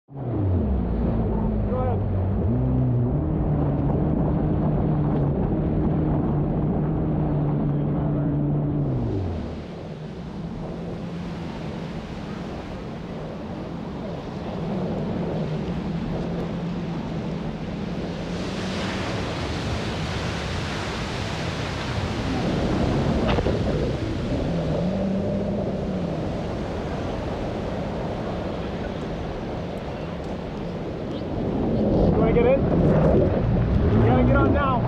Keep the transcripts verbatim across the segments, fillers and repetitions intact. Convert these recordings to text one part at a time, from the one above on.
Go ahead. Get in? You gotta get on now.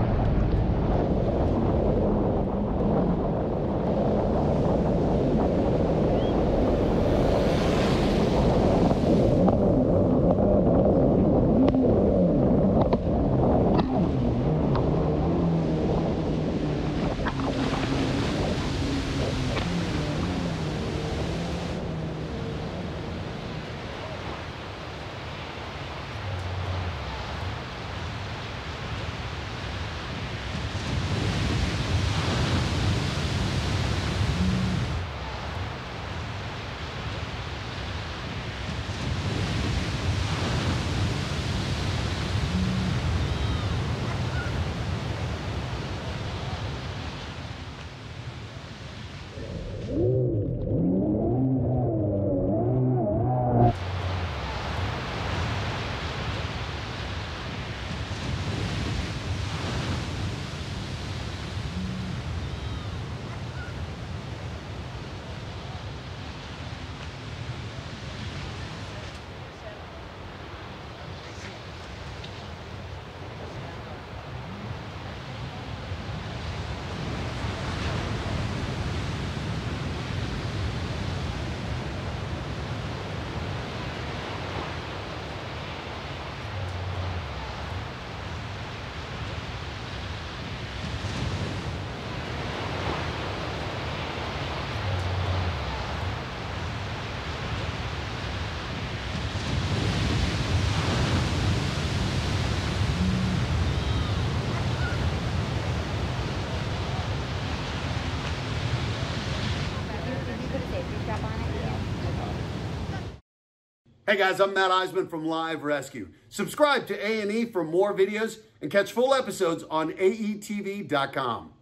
Hey guys, I'm Matt Iseman from Live Rescue. Subscribe to A and E for more videos and catch full episodes on A E T V dot com.